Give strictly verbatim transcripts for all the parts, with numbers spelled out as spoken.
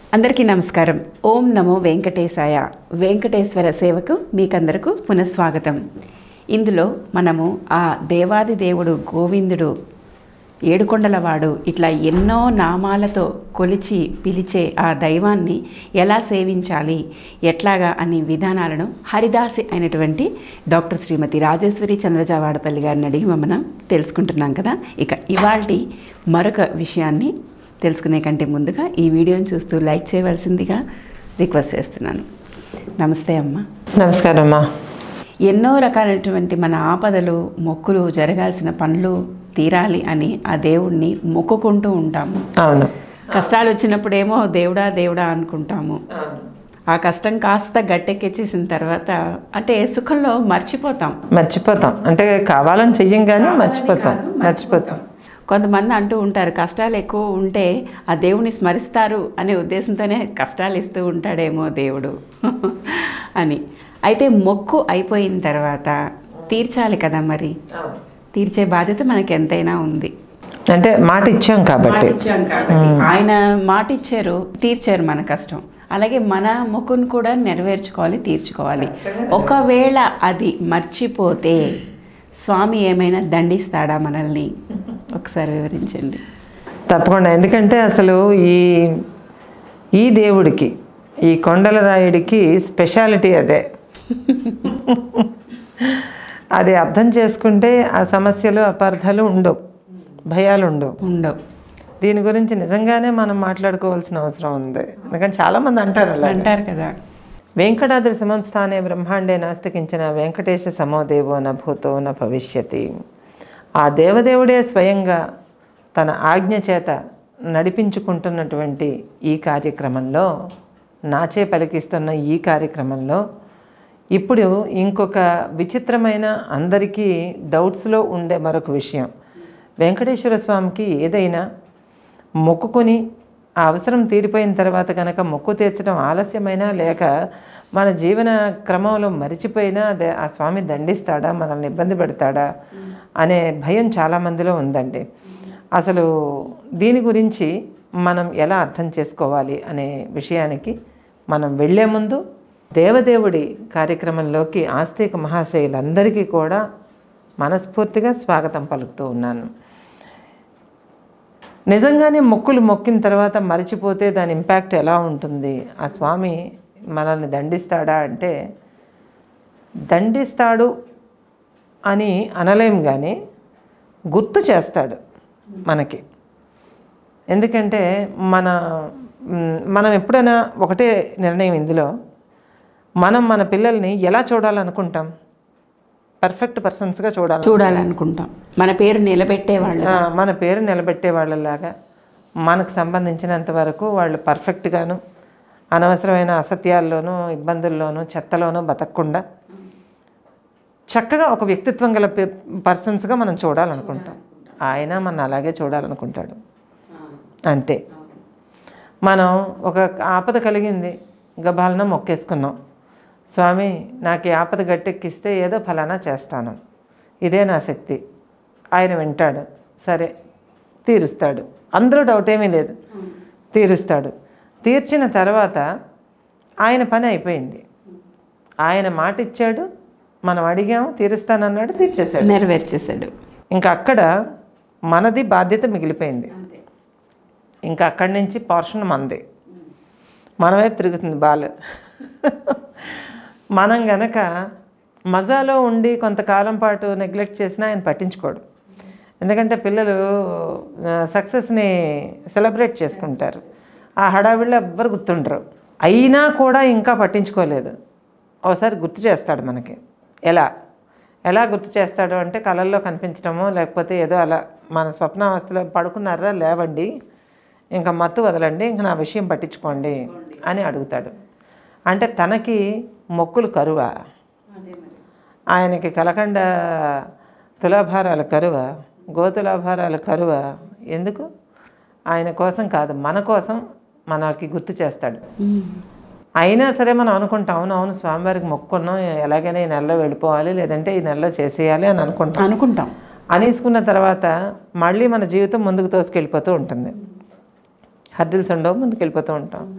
అందరికీ నమస్కారం. ఓం నమో వెంకటేశాయ. వెంకటేశ్వర సేవకు మీకందరకు పునఃస్వాగతం. ఇందులో మనము ఆ దేవాది దేవుడు గోవిందుడు, ఏడుకొండలవాడు, ఇట్లా ఎన్నో నామాలతో కొలిచి పిలిచే ఆ దైవాన్ని ఎలా సేవించాలి, ఎట్లాగా అనే విధానాలను హరిదాసి అయినటువంటి డాక్టర్ శ్రీమతి రాజేశ్వరి చంద్రజావాడపల్లి గారిని అడిగి మనం తెలుసుకుంటున్నాం కదా. ఇక ఇవాల్టి మరొక విషయాన్ని తెలుసుకునే కంటే ముందుగా ఈ వీడియోని చూస్తూ లైక్ చేయవలసిందిగా రిక్వెస్ట్ చేస్తున్నాను. నమస్తే అమ్మ. నమస్కారం అమ్మా. ఎన్నో రకాలైనటువంటి మన ఆపదలు, మొక్కులు, జరగాల్సిన పనులు తీరాలి అని ఆ దేవుణ్ణి మొక్కుకుంటూ ఉంటాము. అవును. కష్టాలు వచ్చినప్పుడేమో దేవుడా దేవుడా అనుకుంటాము. ఆ కష్టం కాస్త గట్టెక్కించేసిన తర్వాత అంటే సుఖంలో మర్చిపోతాం మర్చిపోతాం అంటే కావాలని చెయ్యం కానీ మర్చిపోతాం మర్చిపోతాం కొంతమంది అంటూ ఉంటారు, కష్టాలు ఎక్కువ ఉంటే ఆ దేవుని స్మరిస్తారు అనే ఉద్దేశంతోనే కష్టాలు ఇస్తూ ఉంటాడేమో దేవుడు అని. అయితే మొక్కు అయిపోయిన తర్వాత తీర్చాలి కదా, మరి తీర్చే బాధ్యత మనకి ఎంతైనా ఉంది. అంటే మాట ఇచ్చాం కాబట్టి ఇచ్చాం కాబట్టి ఆయన మాట ఇచ్చారు, తీర్చారు మన కష్టం. అలాగే మన మొక్కును కూడా నెరవేర్చుకోవాలి, తీర్చుకోవాలి. ఒకవేళ అది మర్చిపోతే స్వామి ఏమైనా దండిస్తాడా మనల్ని? ఒకసారి వివరించండి. తప్పకుండా. ఎందుకంటే అసలు ఈ ఈ దేవుడికి, ఈ కొండల రాయుడికి స్పెషాలిటీ అదే. అది అర్థం చేసుకుంటే ఆ సమస్యలు, అపార్థాలు ఉండవు, భయాలు ఉండవు ఉండవు దీని గురించి నిజంగానే మనం మాట్లాడుకోవాల్సిన అవసరం ఉంది. ఎందుకంటే చాలామంది అంటారు అలా అంటారు కదా, వెంకటాద్రి సమం స్థానే బ్రహ్మాండే నాస్తికించిన వెంకటేశ సమోదేవో న భూతో న భవిష్యతి. ఆ దేవదేవుడే స్వయంగా తన ఆజ్ఞ చేత నడిపించుకుంటున్నటువంటి ఈ కార్యక్రమంలో, నాచే పలికిస్తున్న ఈ కార్యక్రమంలో ఇప్పుడు ఇంకొక విచిత్రమైన, అందరికీ డౌట్స్లో ఉండే మరొక విషయం. వెంకటేశ్వర స్వామికి ఏదైనా మొక్కుకొని ఆ అవసరం తీరిపోయిన తర్వాత కనుక మొక్కు తీర్చడం ఆలస్యమైనా, లేక మన జీవన క్రమంలో మరిచిపోయినా అదే ఆ స్వామి దండిస్తాడా, మనల్ని ఇబ్బంది పెడతాడా అనే భయం చాలామందిలో ఉందండి. అసలు దీని గురించి మనం ఎలా అర్థం చేసుకోవాలి అనే విషయానికి మనం వెళ్ళే ముందు దేవదేవుడి కార్యక్రమంలోకి ఆస్తిక మహాశయులందరికీ కూడా మనస్ఫూర్తిగా స్వాగతం పలుకుతూ ఉన్నాను. నిజంగానే మొక్కులు మొక్కిన తర్వాత మరిచిపోతే దాని ఇంపాక్ట్ ఎలా ఉంటుంది? ఆ స్వామి మనల్ని దండిస్తాడా అంటే, దండిస్తాడు అని అనలేం కానీ గుర్తు చేస్తాడు మనకి. ఎందుకంటే మన మనం ఎప్పుడైనా ఒకటే నిర్ణయం ఇందులో, మనం మన పిల్లల్ని ఎలా చూడాలనుకుంటాం? పర్ఫెక్ట్ పర్సన్స్గా చూడాలి చూడాలనుకుంటాం. మన పేరు నిలబెట్టే వాళ్ళు, మన పేరు నిలబెట్టే వాళ్ళలాగా, మనకు సంబంధించినంత వరకు వాళ్ళు పర్ఫెక్ట్గాను, అనవసరమైన అసత్యాల్లోనూ, ఇబ్బందుల్లోనూ, చెత్తలోనూ బతకకుండా చక్కగా ఒక వ్యక్తిత్వం గల పర్సన్స్గా మనం చూడాలనుకుంటాం. ఆయన మన అలాగే చూడాలనుకుంటాడు. అంతే. మనం ఒక ఆపద కలిగింది, గబాలన మొక్కేసుకున్నాం, స్వామి నాకు ఈ ఆపద గట్టెక్కిస్తే ఏదో ఫలానా చేస్తాను, ఇదే నా శక్తి. ఆయన వింటాడు, సరే తీరుస్తాడు, అందులో డౌట్ ఏమీ లేదు, తీరుస్తాడు. తీర్చిన తర్వాత ఆయన పని అయిపోయింది. ఆయన మాట ఇచ్చాడు, మనం అడిగాము, తీరుస్తానన్నాడు, తీర్చేశాడు, నెరవేర్చేశాడు. ఇంకా అక్కడ మనది బాధ్యత మిగిలిపోయింది. ఇంకా అక్కడి నుంచి పోర్షన్ మనది, మన వైపు తిరుగుతుంది బాల్. మనం గనక మజాలో ఉండి కొంతకాలం పాటు నెగ్లెక్ట్ చేసినా ఆయన పట్టించుకోడు. ఎందుకంటే పిల్లలు సక్సెస్ని సెలబ్రేట్ చేసుకుంటారు, ఆ హడావిడిలో ఎవ్వరు గుర్తుండరు. అయినా కూడా ఇంకా పట్టించుకోలేదు. ఒకసారి గుర్తు చేస్తాడు మనకి. ఎలా ఎలా గుర్తు చేస్తాడు అంటే, కళల్లో కనిపించడమో లేకపోతే ఏదో అలా మన స్వప్నావస్థలో పడుకున్నారా, లేవండి, ఇంకా మత్తు వదలండి, ఇంకా నా విషయం పట్టించుకోండి అని అడుగుతాడు. అంటే తనకి మొక్కులు కరువా? ఆయనకి కలకండ తులాభారాలు కరువా? గోతులాభారాలు కరువా? ఎందుకు? ఆయన కోసం కాదు, మన కోసం మనకి గుర్తు చేస్తాడు. అయినా సరే మనం అనుకుంటాం, అవును అవును స్వామివారికి మొక్కున్నాం, ఎలాగైనా ఈ నెలలో వెళ్ళిపోవాలి, లేదంటే ఈ నెలలో చేసేయాలి అని అనుకుంటాం అనుకుంటాం అనేసుకున్న తర్వాత మళ్ళీ మన జీవితం ముందుకు తోసుకెళ్ళిపోతూ ఉంటుంది. హర్డిల్స్ ఉండవు, ముందుకు వెళ్ళిపోతూ ఉంటాం.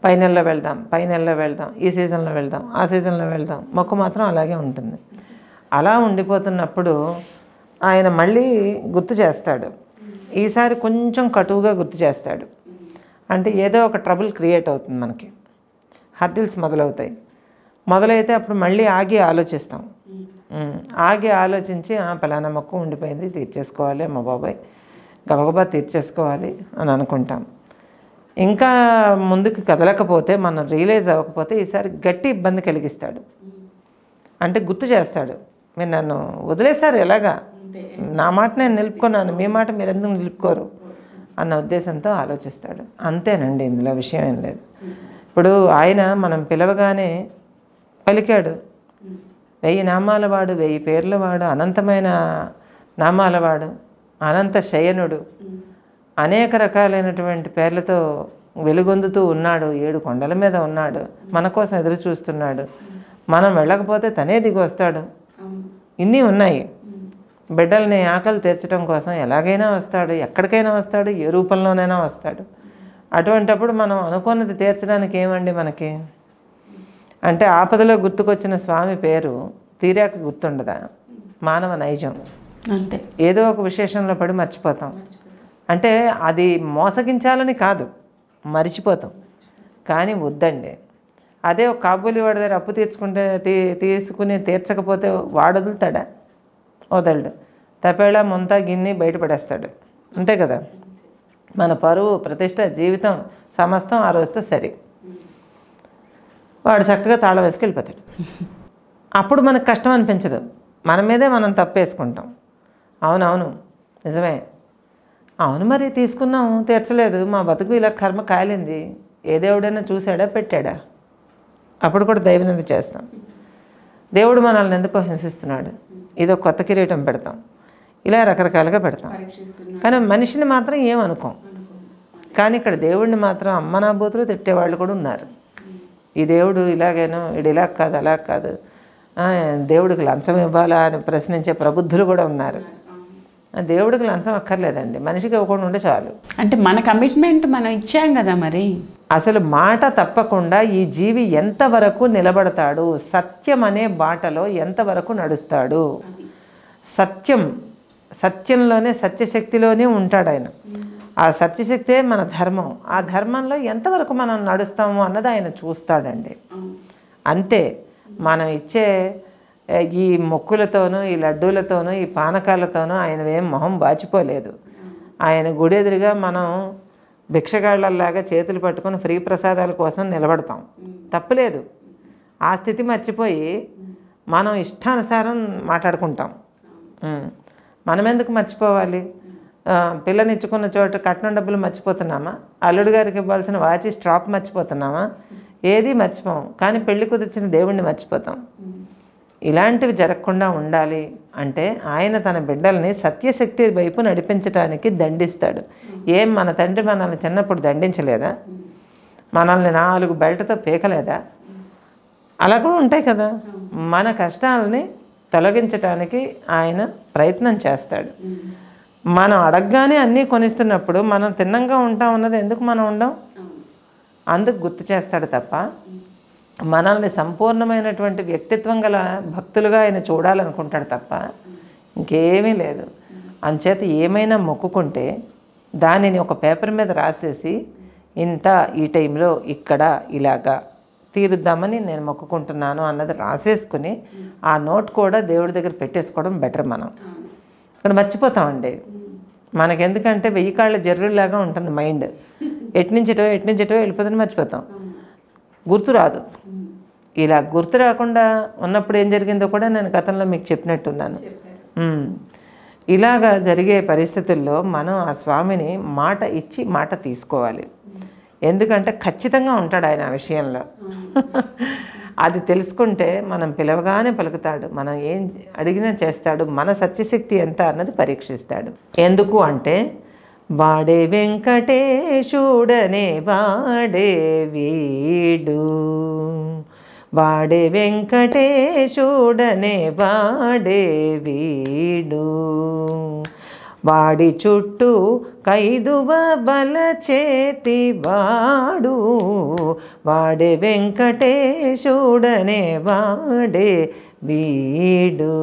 పై నెలలో వెళ్దాం పై నెలలో వెళ్దాం ఈ సీజన్లో వెళ్దాం ఆ సీజన్లో వెళ్దాం మొక్కు మాత్రం అలాగే ఉంటుంది. అలా ఉండిపోతున్నప్పుడు ఆయన మళ్ళీ గుర్తు చేస్తాడు. ఈసారి కొంచెం కటువుగా గుర్తు చేస్తాడు. అంటే ఏదో ఒక ట్రబుల్ క్రియేట్ అవుతుంది, మనకి హర్డిల్స్ మొదలవుతాయి. మొదలైతే అప్పుడు మళ్ళీ ఆగి ఆలోచిస్తాం. ఆగి ఆలోచించి పలానా మొక్కు ఉండిపోయింది, తీర్చేసుకోవాలి అమ్మ బాబాయ్, గబగబా తీర్చేసుకోవాలి అని అనుకుంటాం. ఇంకా ముందుకు కదలకపోతే, మనం రియలైజ్ అవ్వకపోతే ఈసారి గట్టి ఇబ్బంది కలిగిస్తాడు. అంటే గుర్తు చేస్తాడు, మీరు నన్ను వదిలేశారు, ఎలాగా నా మాట నేను నిలుపుకున్నాను, మీ మాట మీరు ఎందుకు నిలుపుకోరు అన్న ఉద్దేశంతో ఆలోచిస్తాడు. అంతేనండి, ఇందులో విషయం ఏం లేదు. ఇప్పుడు ఆయన మనం పిలవగానే పలికాడు. వెయ్యి నామాల వాడు, వెయ్యి పేర్ల వాడు, అనంతమైన నామాల వాడు, అనంత శయనుడు, అనేక రకాలైనటువంటి పేర్లతో వెలుగొందుతూ ఉన్నాడు. ఏడు కొండల మీద ఉన్నాడు, మన కోసం ఎదురు చూస్తున్నాడు. మనం వెళ్ళకపోతే తనే దిగి వస్తాడు. ఇన్ని ఉన్నాయి. బిడ్డల్ని ఆకలి తీర్చడం కోసం ఎలాగైనా వస్తాడు, ఎక్కడికైనా వస్తాడు, ఏ రూపంలోనైనా వస్తాడు. అటువంటప్పుడు మనం అనుకున్నది తీర్చడానికి ఏమండి మనకి? అంటే ఆపదలో గుర్తుకొచ్చిన స్వామి పేరు తీరాక గుర్తుండదా? మానవ నైజం అంతే. ఏదో ఒక విశేషంలో పడి మర్చిపోతాం. అంటే అది మోసగించాలని కాదు, మర్చిపోతాం. కానీ వద్దండి. అదే ఒక కాబూలి వాడి దగ్గర అప్పు తీర్చుకుంటే తీ తీసుకుని తీర్చకపోతే వాడు వదులుతాడా? వదలడు. తపేళ ముంత గిన్నె బయటపడేస్తాడు. అంతే కదా. మన పరువు, ప్రతిష్ట, జీవితం సమస్తం ఆ రోజుతో సరి. వాడు చక్కగా తాళం వేసుకు వెళ్ళిపోతాడు. అప్పుడు మనకు కష్టం అనిపించదు, మన మీదే మనం తప్పేసుకుంటాం. అవునవును నిజమే, అవును మరి తీసుకున్నాం తీర్చలేదు, మా బతుకు ఇలా కర్మ కాలింది, ఏ దేవుడైనా చూశాడా పెట్టాడా? అప్పుడు కూడా దైవనింద చేస్తాం. దేవుడు మనల్ని ఎందుకో హింసిస్తున్నాడు, ఇదో కొత్త కిరీటం పెడతాం, ఇలా రకరకాలుగా పెడతాం. కానీ మనిషిని మాత్రం ఏమనుకోం. కానీ ఇక్కడ దేవుడిని మాత్రం అమ్మనాభూతులు తిట్టేవాళ్ళు కూడా ఉన్నారు. ఈ దేవుడు ఇలాగేనో, ఇది ఇలా కాదు అలా కాదు, దేవుడికి లంచం ఇవ్వాలా అని ప్రశ్నించే ప్రబుద్ధులు కూడా ఉన్నారు. దేవుడికి లంచం అక్కర్లేదండి, మనిషికి ఇవ్వకుండా ఉంటే చాలు. అంటే మన కమిట్మెంట్ మనం ఇచ్చాం కదా. మరి అసలు మాట తప్పకుండా ఈ జీవి ఎంతవరకు నిలబడతాడు, సత్యం అనే బాటలో ఎంతవరకు నడుస్తాడు? సత్యం, సత్యంలోనే సత్యశక్తిలోనే ఉంటాడు ఆయన. ఆ సత్యశక్తే మన ధర్మం. ఆ ధర్మంలో ఎంతవరకు మనం నడుస్తాము అన్నది ఆయన చూస్తాడండి. అంతే. మనం ఇచ్చే ఈ మొక్కులతోనూ, ఈ లడ్డూలతోనూ, ఈ పానకాలతోనూ ఆయన ఏం మొహం బాచిపోలేదు. ఆయన గుడి ఎదురుగా మనం భిక్షగాళ్ళలాగా చేతులు పట్టుకొని ఫ్రీ ప్రసాదాల కోసం నిలబడతాం, తప్పులేదు. ఆ స్థితి మర్చిపోయి మనం ఇష్టానుసారం మాట్లాడుకుంటాం. మనం ఎందుకు మర్చిపోవాలి? పిల్లనిచ్చుకున్న చోట కట్నం డబ్బులు మర్చిపోతున్నామా? అల్లుడు గారికి ఇవ్వాల్సిన వాచి స్ట్రాప్ మర్చిపోతున్నామా? ఏది మర్చిపోం. కానీ పెళ్లి కుదిర్చిన దేవుణ్ణి మర్చిపోతాం. ఇలాంటివి జరగకుండా ఉండాలి అంటే ఆయన తన బిడ్డల్ని సత్యశక్తి వైపు నడిపించడానికి దండిస్తాడు. ఏం మన తండ్రి మనల్ని చిన్నప్పుడు దండించలేదా? మనల్ని నాలుగు బెల్ట్తో పీకలేదా? అలా కూడా ఉంటాయి కదా. మన కష్టాలని తొలగించడానికి ఆయన ప్రయత్నం చేస్తాడు. మనం అడగగానే అన్నీ కొనిస్తున్నప్పుడు మనం తిన్నంగా ఉంటాం అన్నది ఎందుకు మనం ఉండం? అందుకు గుర్తు చేస్తాడు తప్ప మనల్ని సంపూర్ణమైనటువంటి వ్యక్తిత్వం గల భక్తులుగా ఆయన చూడాలనుకుంటాడు తప్ప ఇంకేమీ లేదు. అంచేత ఏమైనా మొక్కుకుంటే దానిని ఒక పేపర్ మీద రాసేసి ఇంత ఈ టైంలో ఇక్కడ ఇలాగా తీరుద్దామని నేను మొక్కుకుంటున్నాను అన్నది రాసేసుకుని ఆ నోట్ కూడా దేవుడి దగ్గర పెట్టేసుకోవడం బెటర్. మనం ఇక్కడ మర్చిపోతామండి. మనకెందుకంటే వెయ్యి కాళ్ళ జర్రులాగా ఉంటుంది మైండ్. ఎట్నుంచిటో ఎట్నుంచిటో వెళ్ళిపోతుంది, మర్చిపోతాం, గుర్తు రాదు. ఇలా గుర్తు రాకుండా ఉన్నప్పుడు ఏం జరిగిందో కూడా నేను గతంలో మీకు చెప్పినట్టున్నాను. ఇలాగా జరిగే పరిస్థితుల్లో మనం ఆ స్వామిని మాట ఇచ్చి మాట తీసుకోవాలి. ఎందుకంటే ఖచ్చితంగా ఉంటాడు ఆయన ఆ విషయంలో. అది తెలుసుకుంటే మనం పిలవగానే పలుకుతాడు, మనం ఏం అడిగినా చేస్తాడు. మన సత్యశక్తి ఎంత అన్నది పరీక్షిస్తాడు. ఎందుకు అంటే వాడే వెంకటేశుడనే వాడే వీడు, వాడే వెంకటేశుడనే వాడే వీడు, వాడి చుట్టూ కైదువ బల చేతి వాడు, వాడే వెంకటేశుడనే వాడే వీడు.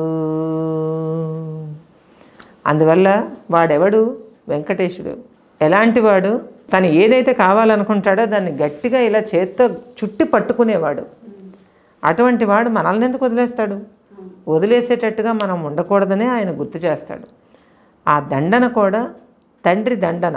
అందువల్ల వాడెవడు? వెంకటేశుడు. ఎలాంటి వాడు? తను ఏదైతే కావాలనుకుంటాడో దాన్ని గట్టిగా ఇలా చేత్తో చుట్టి పట్టుకునేవాడు. అటువంటి వాడు మనల్ని ఎందుకు వదిలేస్తాడు? వదిలేసేటట్టుగా మనం ఉండకూడదనే ఆయన గుర్తు చేస్తాడు. ఆ దండన కూడా తండ్రి దండన.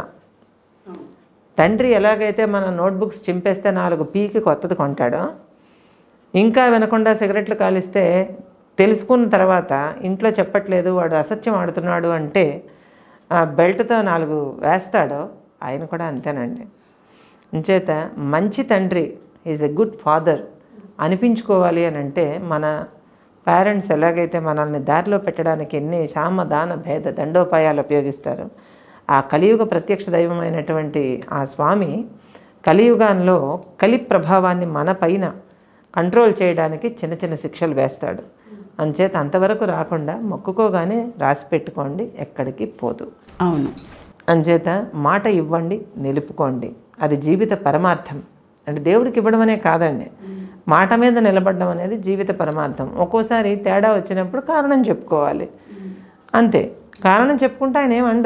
తండ్రి ఎలాగైతే మన నోట్బుక్స్ చింపేస్తే నాలుగు పీకి కొత్తది కొంటాడో, ఇంకా వినకుండా సిగరెట్లు కాలిస్తే తెలుసుకున్న తర్వాత ఇంట్లో చెప్పట్లేదు వాడు అసత్యం ఆడుతున్నాడు అంటే బెల్ట్తో నాలుగు వేస్తాడో, ఆయన కూడా అంతేనండి. అంచేత మంచి తండ్రి, ఈజ్ ఎ గుడ్ ఫాదర్ అనిపించుకోవాలి అని అంటే మన పేరెంట్స్ ఎలాగైతే మనల్ని దారిలో పెట్టడానికి ఎన్ని సామ దాన భేద దండోపాయాలు ఉపయోగిస్తారు, ఆ కలియుగ ప్రత్యక్ష దైవమైనటువంటి ఆ స్వామి కలియుగాల్లో కలి ప్రభావాన్ని మన పైన కంట్రోల్ చేయడానికి చిన్న చిన్న శిక్షలు వేస్తాడు. అంచేత అంతవరకు రాకుండా మొక్కుకోగానే రాసి పెట్టుకోండి, ఎక్కడికి పోదు. అవును. అంచేత మాట ఇవ్వండి, నిలుపుకోండి. అది జీవిత పరమార్థం. అంటే దేవుడికి ఇవ్వడం అనే కాదండి, మాట మీద నిలబడడం అనేది జీవిత పరమార్థం. ఒక్కోసారి తేడా వచ్చినప్పుడు కారణం చెప్పుకోవాలి, అంతే. కారణం చెప్పుకుంటే ఆయన ఏమండు.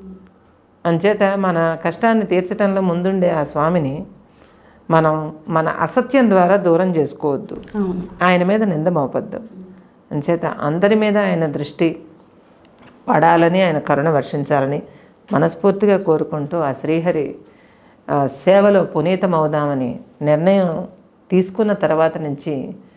అంచేత మన కష్టాన్ని తీర్చడంలో ముందుండే ఆ స్వామిని మనం మన అసత్యం ద్వారా దూరం చేసుకోవద్దు, ఆయన మీద నింద మోపొద్దు. అంచేత అందరి మీద ఆయన దృష్టి పడాలని, ఆయన కరుణ వర్షించాలని మనస్ఫూర్తిగా కోరుకుంటూ ఆ శ్రీహరి సేవలో పునీతమవుదామని నిర్ణయం తీసుకున్న తర్వాత నుంచి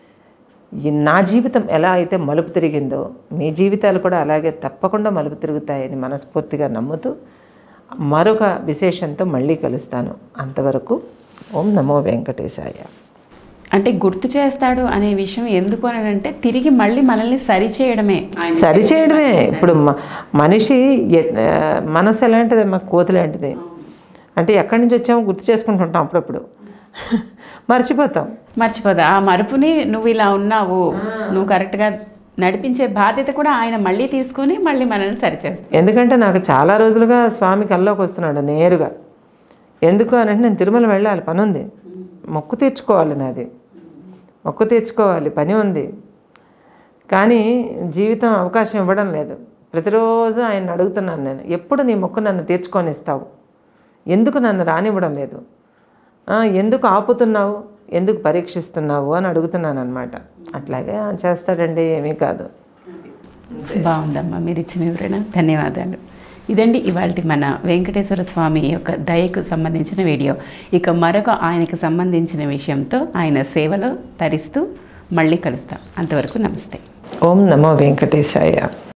నా జీవితం ఎలా అయితే మలుపు తిరిగిందో మీ జీవితాలు కూడా అలాగే తప్పకుండా మలుపు తిరుగుతాయని మనస్ఫూర్తిగా నమ్ముతూ మరొక విశేషంతో మళ్ళీ కలుస్తాను. అంతవరకు ఓం నమో వెంకటేశాయ. అంటే గుర్తు చేస్తాడు అనే విషయం ఎందుకు అని అంటే తిరిగి మళ్ళీ మనల్ని సరిచేయడమే సరిచేయడమే ఇప్పుడు మనిషి మనసు ఎలాంటిది, మాకు కోతి లాంటిది. అంటే ఎక్కడి నుంచి వచ్చామో గుర్తు చేసుకుంటుంటాం, అప్పుడప్పుడు మర్చిపోతాం మర్చిపోతా ఆ మరుపుని నువ్వు ఇలా ఉన్నావు, నువ్వు కరెక్ట్గా నడిపించే బాధ్యత కూడా ఆయన మళ్ళీ తీసుకొని మళ్ళీ మనల్ని సరిచేస్తాం. ఎందుకంటే నాకు చాలా రోజులుగా స్వామి కల్లోకి వస్తున్నాడు నేరుగా. ఎందుకు అని అంటే నేను తిరుమల వెళ్ళాలి, పని ఉంది, మొక్కు తీర్చుకోవాలి, నాది మొక్కు తీర్చుకోవాలి, పని ఉంది. కానీ జీవితం అవకాశం ఇవ్వడం లేదు. ప్రతిరోజు ఆయన అడుగుతున్నాను నేను, ఎప్పుడు నీ మొక్కు నన్ను తీర్చుకొని ఇస్తావు, ఎందుకు నన్ను రానివ్వడం లేదు, ఎందుకు ఆపుతున్నావు, ఎందుకు పరీక్షిస్తున్నావు అని అడుగుతున్నాను అనమాట. అట్లాగే చేస్తాడండి, ఏమీ కాదు. బాగుందమ్మా మీరు ఇచ్చిన వివరణ, ధన్యవాదాలు. ఇదండి ఇవాళ మన వెంకటేశ్వర స్వామి యొక్క దయకు సంబంధించిన వీడియో. ఇక మరొక ఆయనకు సంబంధించిన విషయంతో ఆయన సేవలో తరిస్తూ మళ్ళీ కలుస్తాం. అంతవరకు నమస్తే. ఓం నమో వెంకటేశాయ.